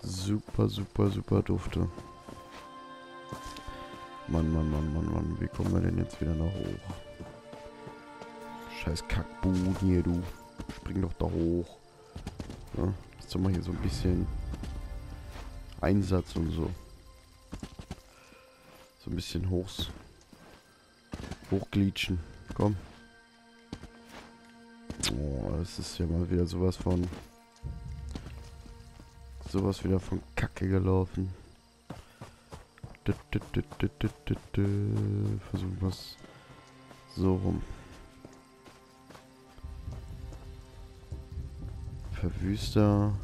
Super, super, super dufte. Mann, Mann, Mann, Mann, Mann. Wie kommen wir denn jetzt wieder noch hoch? Scheiß Kackbuhn hier, du. Spring doch da hoch. Ja, jetzt haben wir hier so ein bisschen Einsatz und so. So ein bisschen hochglitschen. Komm. Oh, das ist ja mal wieder sowas von Kacke gelaufen. Versuchen wir es so rum. Verwüster.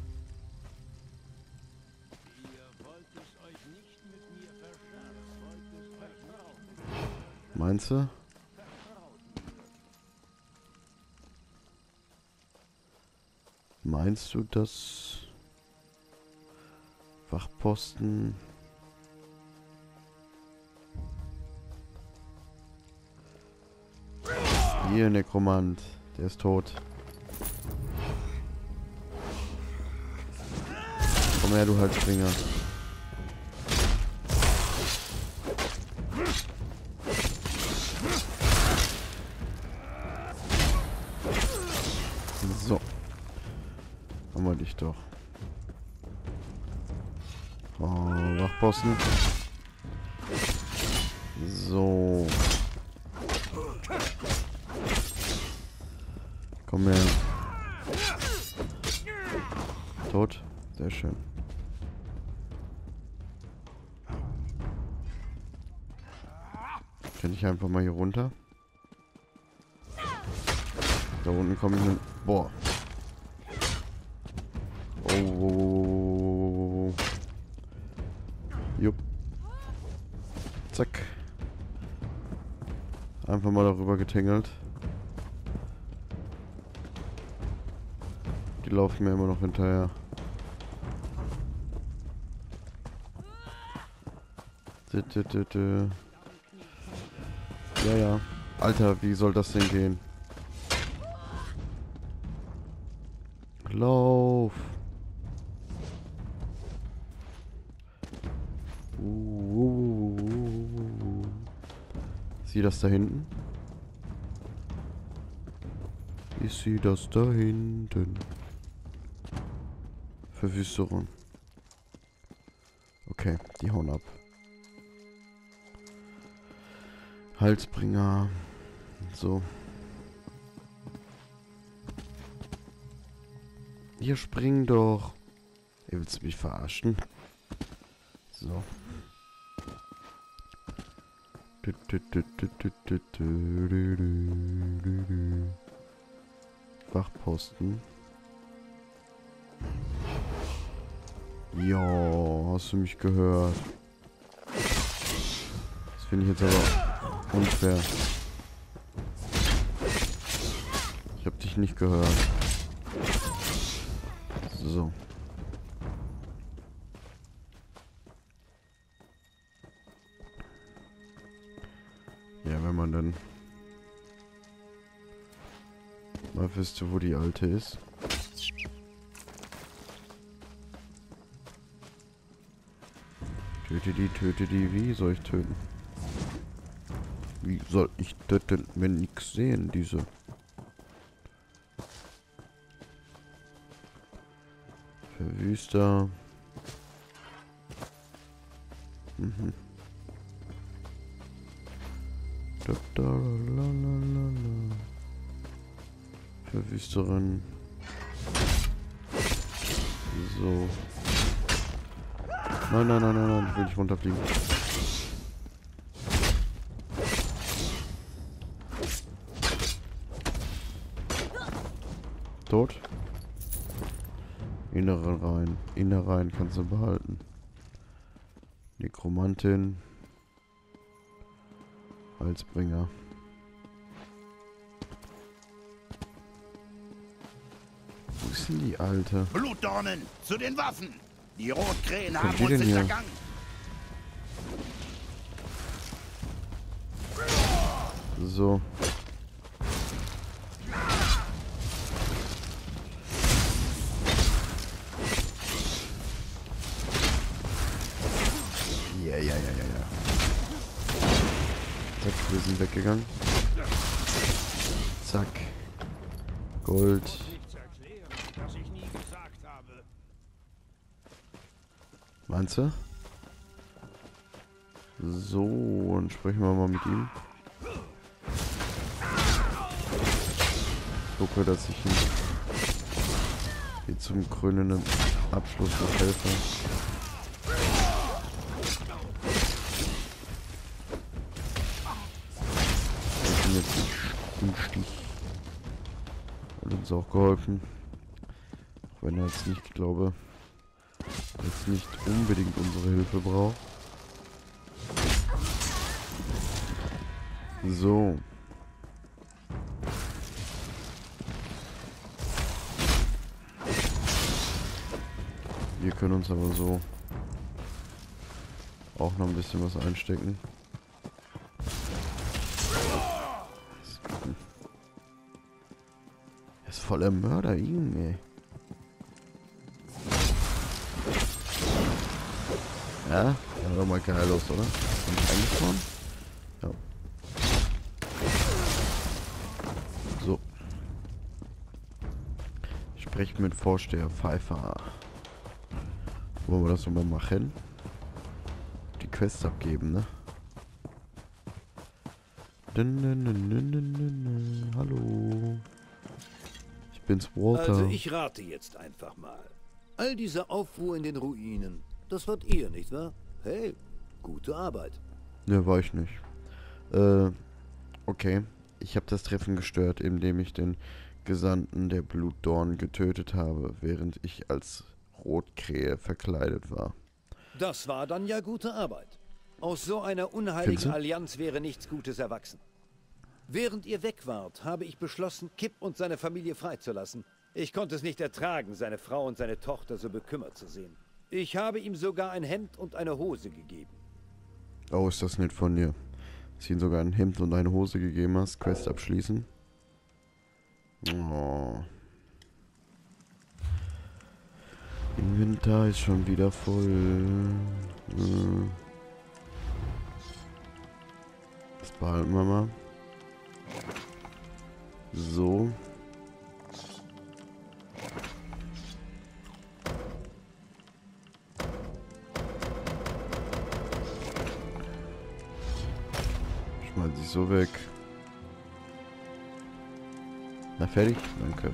Meinst du? Meinst du, dass Wachposten hier, Nekromant, der ist tot. Komm her, du Halsbringer. So. Haben wir dich doch. Oh, Wachposten. So. Komm her. Tot. Sehr schön. Kann ich einfach mal hier runter? Da unten komme ich mit... Boah. Oh. Jupp. Zack. Einfach mal darüber getingelt. Die laufen mir immer noch hinterher. Ja, ja. Alter, wie soll das denn gehen? Lauf! Sieh das da hinten? Ich sehe das da hinten. Verwüsterung. Okay, die hauen ab. Halsbringer. So. Ihr springt doch. Ihr willst mich verarschen? So. Wachposten. Ja, hast du mich gehört? Das finde ich jetzt aber unfair. Ich habe dich nicht gehört. So. Ja, wenn man dann mal wüsste, wo die Alte ist. Töte die. Wie soll ich töten? Wie soll ich töten, wenn nix sehen, diese? Verwüster. Mhm. Verwüsterin. So. Nein, nein, nein, nein, nein, ich will nicht runterfliegen. Tot. Innereien kannst du behalten. Nekromantin. Halsbringer. Wo ist denn die Alte? Blutdornen, zu den Waffen! Die Rotkrähen haben die uns denn hier? hintergangen! So. Ja. Zack, wir sind weggegangen. Zack. Gold. Meinst du? So, dann sprechen wir mal mit ihm. Ich gucke, dass ich ihm hier zum krönenden Abschluss noch helfe. Ich bin jetzt im Stich. Hat uns auch geholfen. Auch wenn er jetzt nicht, glaube jetzt nicht unbedingt unsere Hilfe braucht. So. Wir können uns aber so auch noch ein bisschen was einstecken. Er ist voller Mörder, Junge. Ja, sah doch mal geil aus, oder? Bin ich eingefahren? Ja. So. Sprechen mit Vorsteher Pfeiffer. Wollen wir das nochmal machen? Die Quest abgeben, ne? Hallo. Ich bin's, Walter. Also ich rate jetzt einfach mal. All dieser Aufruhr in den Ruinen, das wart ihr, nicht wahr? Hey, gute Arbeit. Ne, war ich nicht. Okay. Ich habe das Treffen gestört, indem ich den Gesandten der Blutdorn getötet habe, während ich als Rotkrähe verkleidet war. Das war dann ja gute Arbeit. Aus so einer unheiligen Allianz wäre nichts Gutes erwachsen. Während ihr weg wart, habe ich beschlossen, Kip und seine Familie freizulassen. Ich konnte es nicht ertragen, seine Frau und seine Tochter so bekümmert zu sehen. Ich habe ihm sogar ein Hemd und eine Hose gegeben. Oh, ist das nett von dir. Dass du ihm sogar ein Hemd und eine Hose gegeben hast. Quest abschließen. Oh. Inventar ist schon wieder voll. Das behalten wir mal. So. Schmeiß ich so weg. Na, fertig? Danke.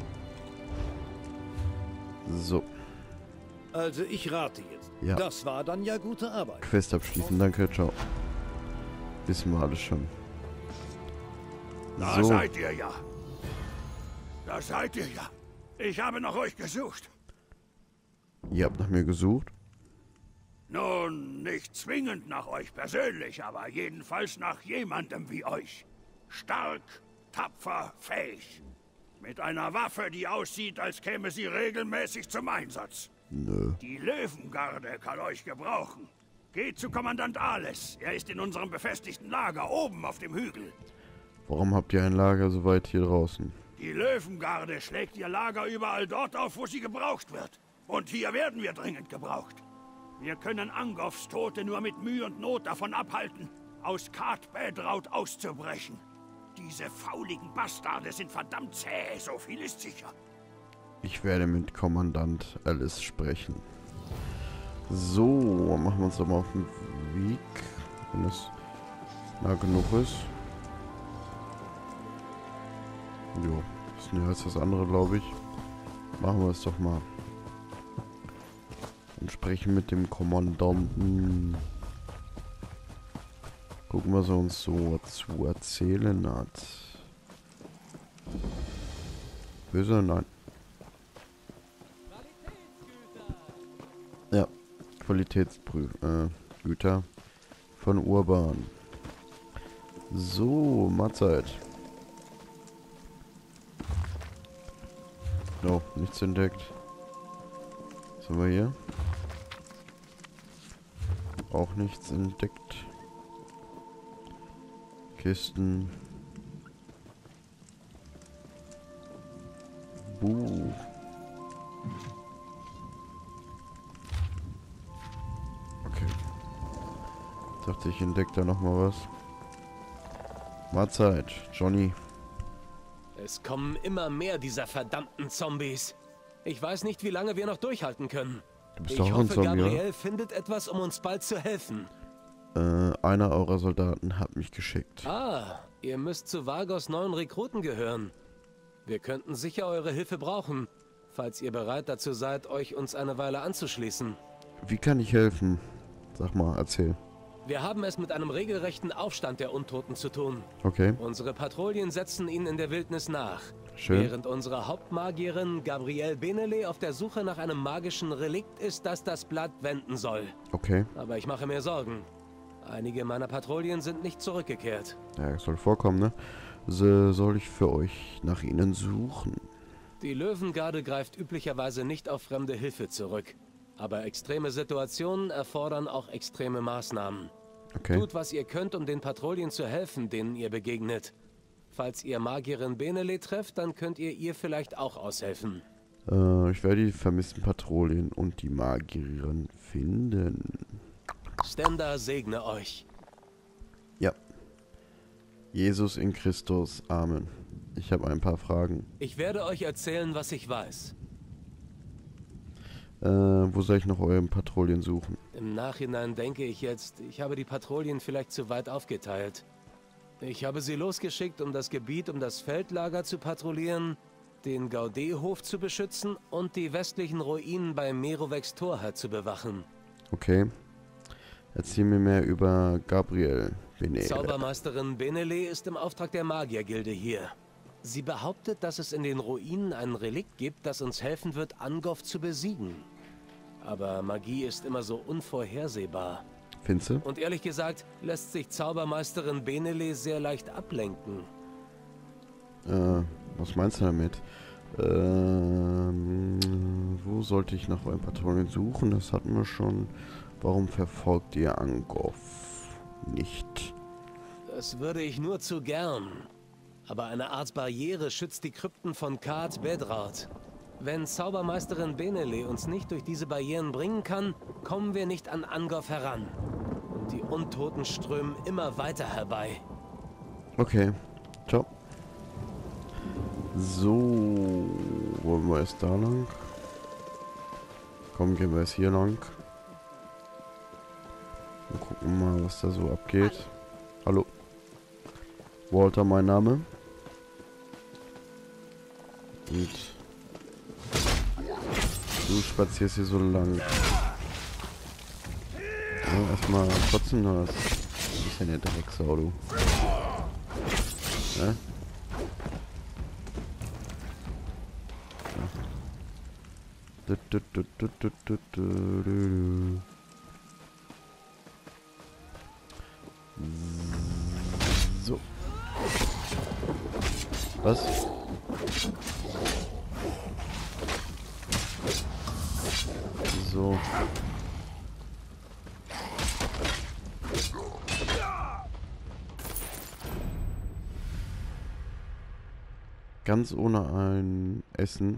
So. Also ich rate jetzt. Ja. Das war dann ja gute Arbeit. Quest abschließen, danke, ciao. Wissen wir alles schon. Da seid ihr ja. Da seid ihr ja. Ich habe nach euch gesucht. Ihr habt nach mir gesucht? Nun, nicht zwingend nach euch persönlich, aber jedenfalls nach jemandem wie euch. Stark, tapfer, fähig. Mit einer Waffe, die aussieht, als käme sie regelmäßig zum Einsatz. Nö. Die Löwengarde kann euch gebrauchen. Geht zu Kommandant Ales. Er ist in unserem befestigten Lager oben auf dem Hügel. Warum habt ihr ein Lager so weit hier draußen? Die Löwengarde schlägt ihr Lager überall dort auf, wo sie gebraucht wird. Und hier werden wir dringend gebraucht. Wir können Angofs Tote nur mit Mühe und Not davon abhalten, aus Kat Bedraut auszubrechen. Diese fauligen Bastarde sind verdammt zäh, so viel ist sicher. Ich werde mit Kommandant Alice sprechen. So, machen wir uns doch mal auf den Weg, wenn es nah genug ist. Jo, ist näher als das andere, glaube ich. Machen wir es doch mal. Und sprechen mit dem Kommandanten. Gucken, was er uns so zu erzählen hat. Böse? Nein. Ja, Qualitätsgüter von Urban. So, Mahlzeit. No, nichts entdeckt. Was haben wir hier? Auch nichts entdeckt. Kisten. Buh. Okay. Dachte ich, entdecke da nochmal was. Mahlzeit, Johnny. Es kommen immer mehr dieser verdammten Zombies. Ich weiß nicht, wie lange wir noch durchhalten können. Du bist Ich doch auch ein hoffe, Zombie, Gabriel oder? findet etwas, um uns bald zu helfen. Einer eurer Soldaten hat mich geschickt. Ah, ihr müsst zu Vargos neuen Rekruten gehören. Wir könnten sicher eure Hilfe brauchen, falls ihr bereit dazu seid, euch uns eine Weile anzuschließen. Wie kann ich helfen? Sag mal, erzähl. Wir haben es mit einem regelrechten Aufstand der Untoten zu tun. Okay, Unsere Patrouillen setzen ihnen in der Wildnis nach. schön. Während unsere Hauptmagierin Gabrielle Benele auf der Suche nach einem magischen Relikt ist, das das Blatt wenden soll. Okay, Aber ich mache mir Sorgen. Einige meiner Patrouillen sind nicht zurückgekehrt. ja, soll vorkommen, ne? Soll ich für euch nach ihnen suchen? Die Löwengarde greift üblicherweise nicht auf fremde Hilfe zurück. Aber extreme Situationen erfordern auch extreme Maßnahmen. Okay, Tut, was ihr könnt, um den Patrouillen zu helfen, denen ihr begegnet. Falls ihr Magierin Benele trefft, dann könnt ihr vielleicht auch aushelfen. ich werde die vermissten Patrouillen und die Magierin finden. Stenda segne euch. Ja. Jesus in Christus. Amen. Ich habe ein paar Fragen. Ich werde euch erzählen, was ich weiß. Wo soll ich noch eure Patrouillen suchen? Im Nachhinein denke ich jetzt, ich habe die Patrouillen vielleicht zu weit aufgeteilt. Ich habe sie losgeschickt, um das Gebiet um das Feldlager zu patrouillieren, den Gaudet-Hof zu beschützen und die westlichen Ruinen bei Merovex Torheit zu bewachen. Okay. Erzähl mir mehr über Gabrielle Benele. Zaubermeisterin Benele ist im Auftrag der Magiergilde hier. Sie behauptet, dass es in den Ruinen ein Relikt gibt, das uns helfen wird, Angov zu besiegen. Aber Magie ist immer so unvorhersehbar. Findest du? Und ehrlich gesagt, lässt sich Zaubermeisterin Benele sehr leicht ablenken. Was meinst du damit? Wo sollte ich nach euren Patrouillen suchen? Das hatten wir schon. Warum verfolgt ihr Angov nicht? Das würde ich nur zu gern. Aber eine Art Barriere schützt die Krypten von Khat Bedrart. Wenn Zaubermeisterin Benele uns nicht durch diese Barrieren bringen kann, kommen wir nicht an Angov heran. Und die Untoten strömen immer weiter herbei. Okay. Ciao. So. Wollen wir erst da lang? Komm, gehen wir erst hier lang. Wir gucken mal, was da so abgeht. Hallo. Walter, mein Name. Und du spazierst hier so lang. Ja, erstmal kotzen oder was? Du bist ja nicht Drecksau, du. Ja? So. Was? So. Ganz ohne ein Essen.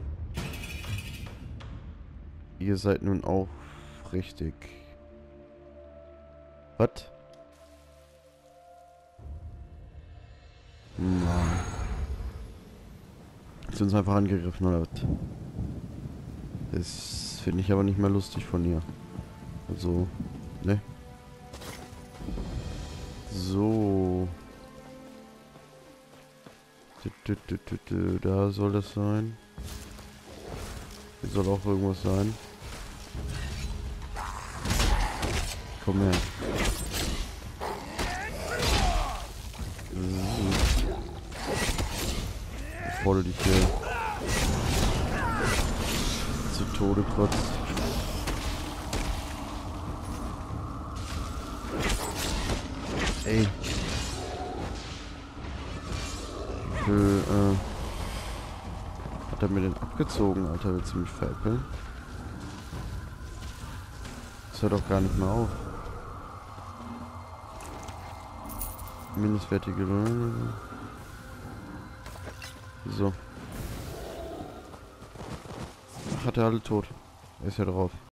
Ihr seid nun auch richtig. Was? Ist uns einfach angegriffen oder was? Das finde ich aber nicht mehr lustig von ihr. Also, ne? So. Da soll das sein. Hier soll auch irgendwas sein. Komm her. Bevor du dich hier zu Tode kotzt. Ey. Hat er mir den abgezogen, Alter? Willst du mich veräppeln? Das hört doch gar nicht mehr auf. Minuswertige. So. Hat er alle tot. Er ist ja drauf.